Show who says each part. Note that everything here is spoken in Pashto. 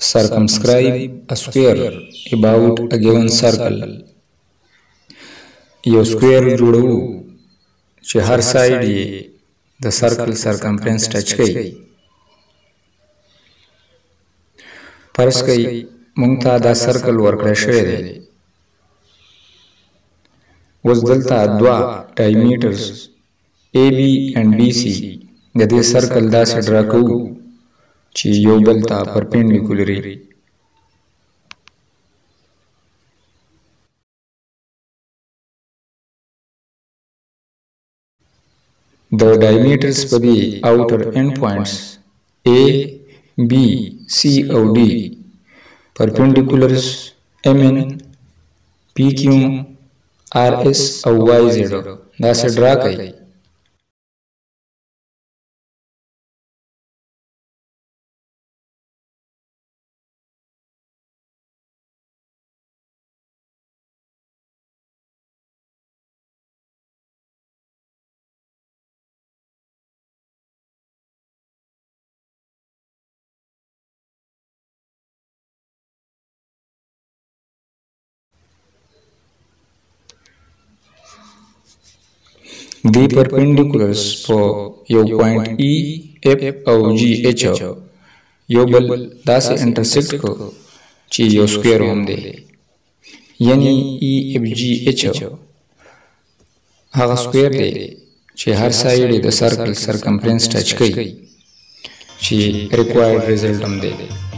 Speaker 1: Circumscribe a square about a given circle. यो square जोड़ो چې هر ساید یې د سرکل سرکمفرنس ټچ کوي. فرض کړئ موږ ته دا سرکل ورکړی شوی دی. اوس دلته دوه ډایمیټرز AB and BC د دې سرکل داسې ډرا کوو چې یو بل ته پرپینډیکولر وي. د ډایمیټرز په دې اوټر اینډ پوینټس A, B, C او D پرپینډیکولرز MN, PQ, RS او YZ داسې ډرا کوي. دی پرپینډیکولرز په یو پوینټ E, F او G, H یو بل داسې انټرسیکټ کو چې یو سکویر هم دی، یعنی E, F, G, H هغه سکویر دی چې هر ساید د سرکل سرکمفرنس ټچ کوي چې ریکوایرډ ریزلټ هم دی.